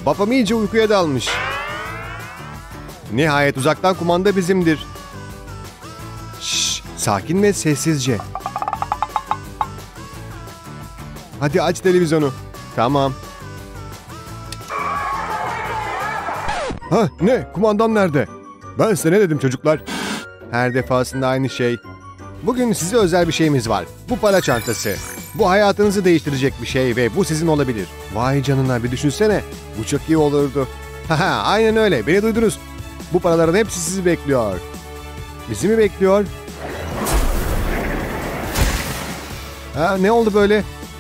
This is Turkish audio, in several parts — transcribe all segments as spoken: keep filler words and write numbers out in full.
Babam iyice uykuya dalmış. Nihayet uzaktan kumanda bizimdir. Şşş, sakin ve sessizce. Hadi aç televizyonu. Tamam. Ha ne? Kumandam nerede? Ben size ne dedim çocuklar? Her defasında aynı şey. Bugün size özel bir şeyimiz var. Bu para çantası. Bu hayatınızı değiştirecek bir şey ve bu sizin olabilir. Vay canına, bir düşünsene. Bu çok iyi olurdu. Haha, aynen öyle. Beni duydunuz. Bu paraların hepsi sizi bekliyor. Bizi mi bekliyor? Ha, ne oldu böyle?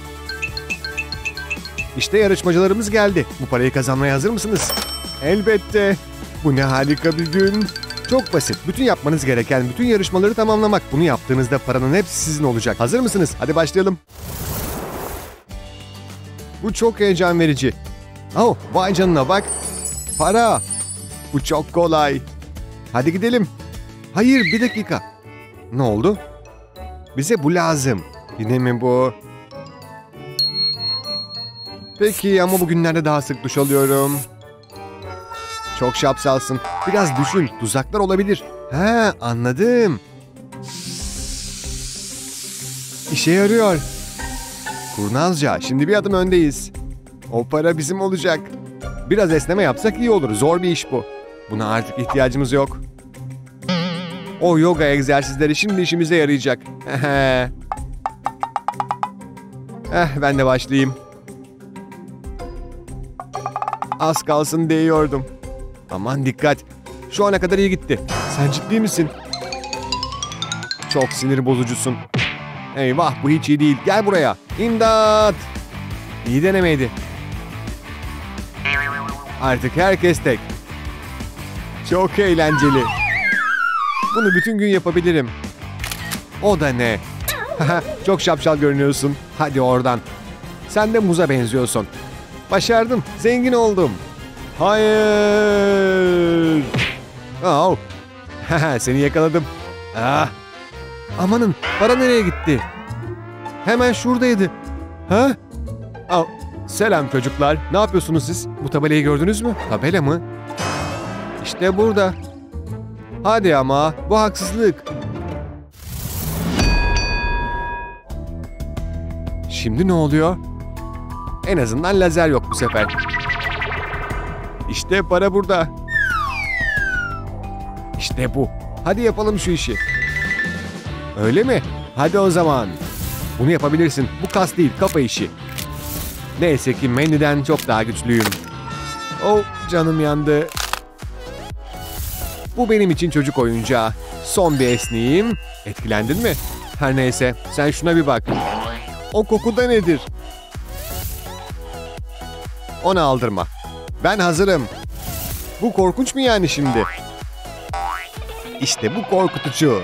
İşte yarışmacılarımız geldi. Bu parayı kazanmaya hazır mısınız? Elbette. Bu ne harika bir gün. Çok basit. Bütün yapmanız gereken bütün yarışmaları tamamlamak. Bunu yaptığınızda paranın hepsi sizin olacak. Hazır mısınız? Hadi başlayalım. Bu çok heyecan verici. Oh, vay canına bak. Para. Bu çok kolay. Hadi gidelim. Hayır, bir dakika. Ne oldu? Bize bu lazım. Yine mi bu? Peki ama bugünlerde daha sık duş alıyorum. Çok şapşalsın. Biraz düşün. Tuzaklar olabilir. Ha, anladım. İşe yarıyor. Kurnazca. Şimdi bir adım öndeyiz. O para bizim olacak. Biraz esneme yapsak iyi olur. Zor bir iş bu. Buna artık ihtiyacımız yok. O yoga egzersizleri şimdi işimize yarayacak. Eh, ben de başlayayım. Az kalsın değiyordum. Aman dikkat. Şu ana kadar iyi gitti. Sen ciddi misin? Çok sinir bozucusun. Eyvah, bu hiç iyi değil. Gel buraya. İmdat. İyi denemeydi. Artık herkes tek. Çok eğlenceli. Bunu bütün gün yapabilirim. O da ne? Çok şapşal görünüyorsun. Hadi oradan. Sen de muza benziyorsun. Başardım. Zengin oldum. Hayır. Oh. Seni yakaladım. Ah. Amanın, para nereye gitti? Hemen şuradaydı. Ha? Oh. Selam çocuklar. Ne yapıyorsunuz siz? Bu tabelayı gördünüz mü? Tabela mı? İşte burada. Hadi ama, bu haksızlık. Şimdi ne oluyor? En azından lazer yok bu sefer. İşte para burada. İşte bu. Hadi yapalım şu işi. Öyle mi? Hadi o zaman. Bunu yapabilirsin. Bu kas değil, kafa işi. Neyse ki Mandy'den çok daha güçlüyüm. Oh, canım yandı. Bu benim için çocuk oyuncağı. Son bir esneyeyim. Etkilendin mi? Her neyse, sen şuna bir bak. O koku da nedir? Onu aldırma. Ben hazırım. Bu korkunç mu yani şimdi? İşte bu korkutucu.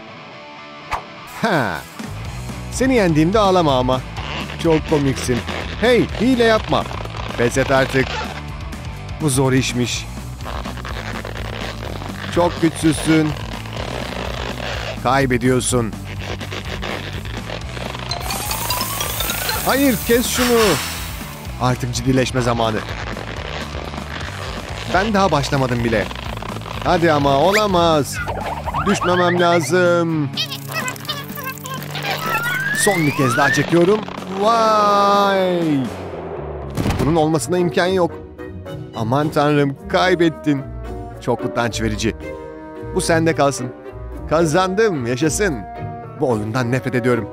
Ha. Seni yendiğimde ağlama ama. Çok komiksin. Hey, hile yapma. Pes et artık. Bu zor işmiş. Çok güçsüzsün. Kaybediyorsun. Hayır, kes şunu. Artık ciddileşme zamanı. Ben daha başlamadım bile. Hadi ama, olamaz. Düşmemem lazım. Son bir kez daha çekiyorum. Vay! Bunun olmasına imkan yok. Aman tanrım, kaybettin. Çok utanç verici. Bu sende kalsın. Kazandım, yaşasın. Bu oyundan nefret ediyorum.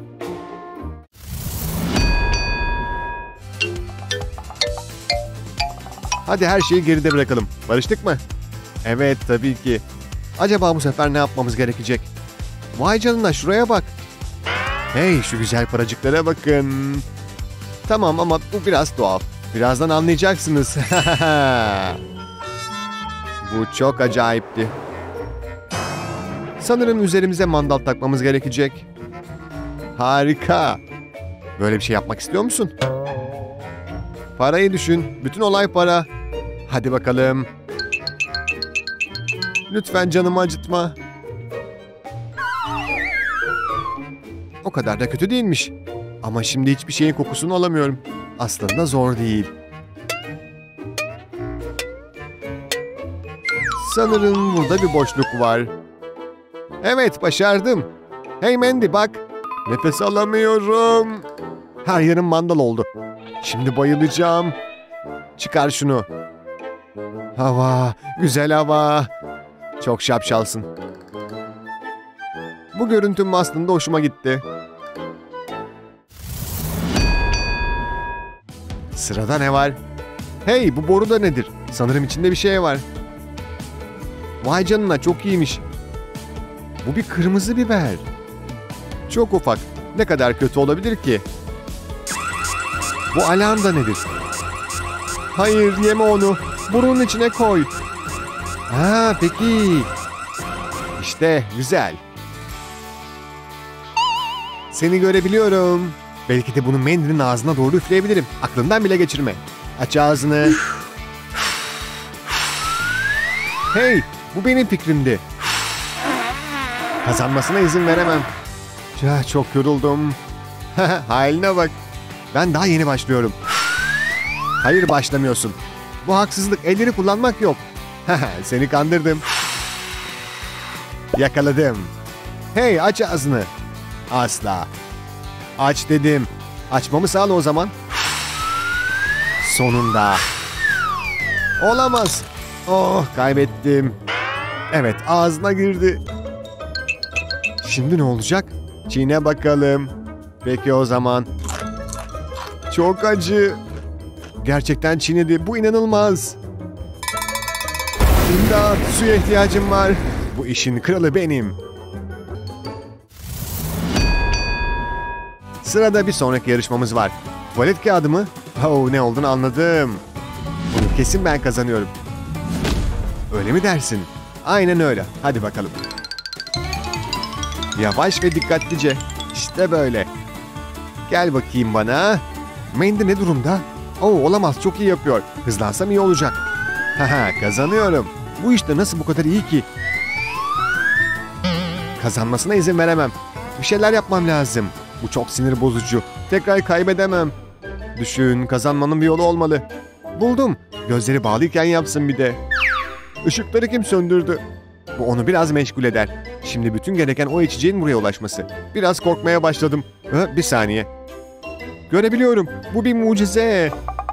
Hadi her şeyi geride bırakalım. Barıştık mı? Evet, tabii ki. Acaba bu sefer ne yapmamız gerekecek? Vay canına, şuraya bak. Hey, şu güzel paracıklara bakın. Tamam ama bu biraz tuhaf. Birazdan anlayacaksınız. Bu çok acayipti. Sanırım üzerimize mandal takmamız gerekecek. Harika. Böyle bir şey yapmak istiyor musun? Parayı düşün. Bütün olay para. Hadi bakalım. Lütfen canımı acıtma. O kadar da kötü değilmiş. Ama şimdi hiçbir şeyin kokusunu alamıyorum. Aslında zor değil. Sanırım burada bir boşluk var. Evet, başardım. Hey Mandy bak. Nefes alamıyorum. Her yerim mandal oldu. Şimdi bayılacağım. Çıkar şunu. Hava, güzel hava. Çok şapşalsın. Bu görüntüm aslında hoşuma gitti. Sırada ne var? Hey, bu boru da nedir? Sanırım içinde bir şey var. Vay canına, çok iyiymiş. Bu bir kırmızı biber. Çok ufak. Ne kadar kötü olabilir ki? Bu alarm da nedir? Hayır, yeme onu. Burnunun içine koy. Ha, peki. İşte güzel. Seni görebiliyorum. Belki de bunu Mandy'nin ağzına doğru üfleyebilirim. Aklından bile geçirme. Aç ağzını. Hey, bu benim fikrimdi. Kazanmasına izin veremem. Ya, çok yoruldum. Haline bak. Ben daha yeni başlıyorum. Hayır, başlamıyorsun. Bu haksızlık. Elleri kullanmak yok. Seni kandırdım. Yakaladım. Hey, aç ağzını. Asla. Aç dedim. Açmamı sağla o zaman. Sonunda. Olamaz. Oh, kaybettim. Evet, ağzına girdi. Şimdi ne olacak? Çiğne bakalım. Peki o zaman. Çok acı. Gerçekten çiğnedi. Bu inanılmaz. İmdat, suya ihtiyacım var. Bu işin kralı benim. Sırada bir sonraki yarışmamız var. Tuvalet kağıdı mı? Oh, ne olduğunu anladım. Bunu kesin ben kazanıyorum. Öyle mi dersin? Aynen öyle. Hadi bakalım. Yavaş ve dikkatlice. İşte böyle. Gel bakayım bana. Mandy ne durumda? Oh, olamaz, çok iyi yapıyor. Hızlansam iyi olacak. Haha, kazanıyorum. Bu işte nasıl bu kadar iyi ki? Kazanmasına izin veremem. Bir şeyler yapmam lazım. Bu çok sinir bozucu. Tekrar kaybedemem. Düşün, kazanmanın bir yolu olmalı. Buldum. Gözleri bağlıyken yapsın bir de. Işıkları kim söndürdü? Bu onu biraz meşgul eder. Şimdi bütün gereken o içeceğin buraya ulaşması. Biraz korkmaya başladım. Ha, bir saniye. Görebiliyorum. Bu bir mucize.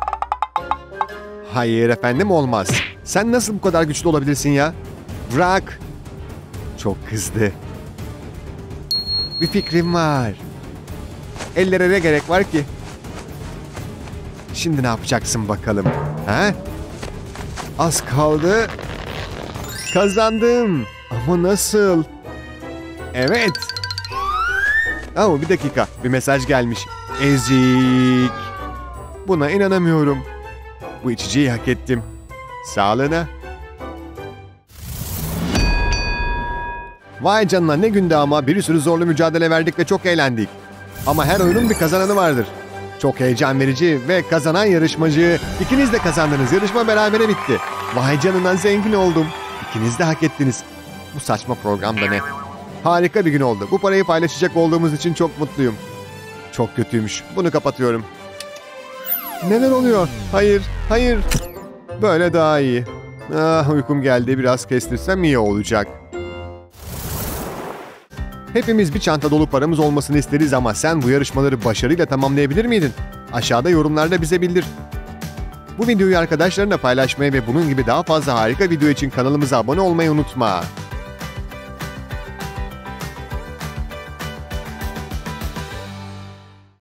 Hayır efendim, olmaz. Sen nasıl bu kadar güçlü olabilirsin ya? Bırak. Çok kızdı. Bir fikrim var. Ellere ne gerek var ki? Şimdi ne yapacaksın bakalım? Ha? Az kaldı. Kazandım. Ama nasıl? Evet. Oh, bir dakika. Bir mesaj gelmiş. Ezik. Buna inanamıyorum. Bu içeceği hak ettim. Sağlığına. Vay canına, ne günde ama. Bir sürü zorlu mücadele verdik ve çok eğlendik. Ama her oyunun bir kazananı vardır. Çok heyecan verici ve kazanan yarışmacı. İkiniz de kazandınız. Yarışma berabere bitti. Vay canına, zengin oldum. İkiniz de hak ettiniz. Bu saçma program da ne? Harika bir gün oldu. Bu parayı paylaşacak olduğumuz için çok mutluyum. Çok kötüymüş. Bunu kapatıyorum. Neler oluyor? Hayır, hayır. Böyle daha iyi. Ah, uykum geldi. Biraz kestirsem iyi olacak. Hepimiz bir çanta dolu paramız olmasını isteriz ama sen bu yarışmaları başarıyla tamamlayabilir miydin? Aşağıda yorumlarda bize bildir. Bu videoyu arkadaşlarına paylaşmayı ve bunun gibi daha fazla harika video için kanalımıza abone olmayı unutma.